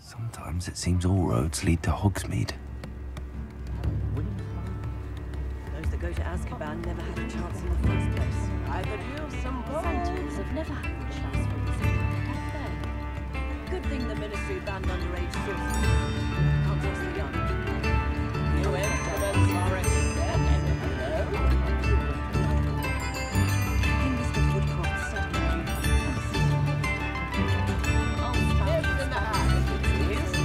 Sometimes it seems all roads lead to Hogsmeade. Those that go to Azkaban never had a chance in the first place. I could use some Centaurs have never had a chance for this time, have they? Good thing the Ministry banned underage sorcery. Can't trust the young. You instruments are extended. In Mr. Woodcroft's study, Lift in the hand, please.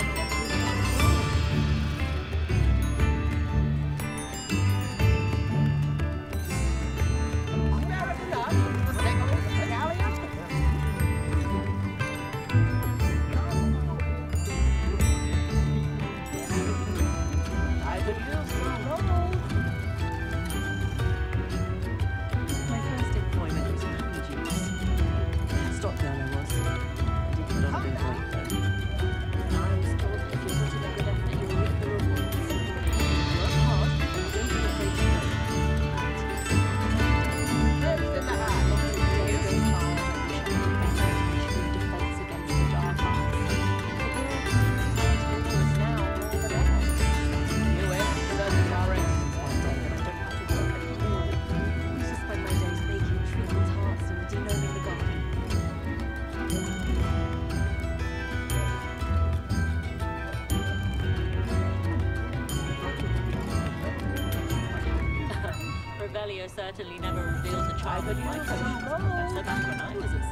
I could use some gold. my first employment was in honeydews. Stock girl I was. I did put on a bit of weight though. I was told that if you put in a good effort, you will reap the rewards. Work hard, and don't be afraid to work. Lift in the hand, please. Defense against the dark arts. You instruments are extended. I used to spend my days making treacle tarts and denoming the garden. Revelio certainly never revealed the charm of my coach. So back when I was at